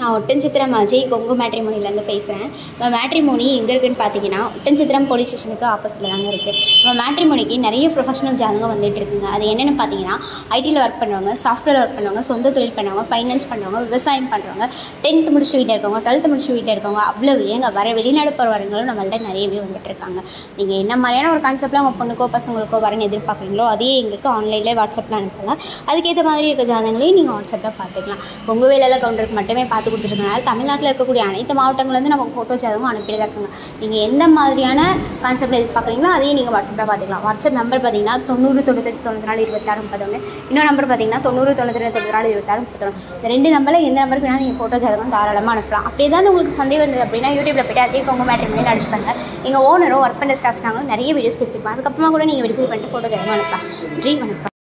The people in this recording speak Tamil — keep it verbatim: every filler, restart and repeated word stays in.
நான் ஒட்டன்சித்திரம் அஜய் கொங்கு மேட்ரிமோனிலேருந்து பேசுகிறேன். நம்ம மேட்ரிமோனி எங்கே இருக்குதுன்னு பார்த்தீங்கன்னா ஒட்டன்சித்திரம் போலீஸ் ஸ்டேஷனுக்கு ஆப்போசிட்டில் தாங்க இருக்குது. நம்ம மேட்ரிமோனிக்கு நிறைய ப்ரொஃபஷனல் ஜாதகம் வந்துட்டு இருக்குங்க. அது என்னென்னு பார்த்தீங்கன்னா ஐடியில் ஒர்க் பண்ணுறவங்க, சாஃப்ட்வேர் ஒர்க் பண்ணுறவங்க, சொந்த தொழில் பண்ணுறவங்க, ஃபைனான்ஸ் பண்ணுறவங்க, விவசாயம் பண்ணுறவங்க, டென்த்து முடிச்சு வீட்டில் இருக்கவங்க, டுவெல்த்து முடிச்சு வீட்டில் இருக்கவங்க, அவ்வளோ ஏங்க வர வெளிநாடு போகிறவங்களும் நம்மள்ட்ட நிறையவே வந்துட்டு இருக்காங்க. நீங்கள் என்ன மாதிரியான ஒரு கான்செப்டில் உங்கள் பொண்ணுக்கோ பசங்களுக்கோ வரன்னு எதிர்பார்க்குறீங்களோ அதே எங்களுக்கு ஆன்லைனில் வாட்ஸ்அப்பில் அனுப்புங்க. அதுக்கேற்ற மாதிரி இருக்க ஜாதகங்களையும் நீங்கள் வாட்ஸ்அப்பில் பார்த்துக்கலாம். உங்கள் வேலையில் கவுண்டருக்கு மட்டுமே பார்த்து கொடுத்துருக்கனால தமிழ்நாட்டில் இருக்கக்கூடிய அனைத்து மாவட்டங்கள்லேருந்து நம்ம ஃபோட்டோ ஜாதகம் அனுப்பிட்டு தான் இருக்காங்க. நீங்கள் எந்த மாதிரியான கான்செப்டில் எதிர்பார்க்குறீங்களோ அதையும் நீங்கள் வாட்ஸ்அப்பில் பார்த்துக்கலாம். வாட்ஸ்அப் நம்பர் பார்த்தீங்கன்னா தொண்ணூறு தொண்ணூத்தஞ்சு தொண்ணூற்றி நாலு இருபத்தாறு முப்பத்தொன்று. இன்னொரு நம்பர் பார்த்தீங்கன்னா தொண்ணூறு தொண்ணூற்றி ரெண்டு தொண்ணூற்றி நாலு இருபத்தாறு முப்பத்தொன்று. இந்த ரெண்டு நம்பரில் எந்த நம்பருக்கு வேணால் நீங்கள் ஃபோட்டோ ஜாதகம் தாராளமாக அனுப்பலாம். அப்படி ஏதாவது உங்களுக்கு சந்தேகம் இருந்தது அப்படின்னா யூடியூப்பில் போய்ட்டு அஜய் கொங்கு மேட்ரிமோனியில் அடிச்சு பாருங்கள். எங்கள் ஓனரும் ஒர்க் பண்ணுற ஸ்டாஃப்ஸ் நாங்களும் நிறைய வீடியோஸ் பேசியிருப்போம். அதுக்கப்புறமா கூட நீங்கள் வெரிஃபை பண்ணிட்டு ஃபோட்டோ ஜாதகம் அனுப்பலாம். நன்றி, வணக்கம்.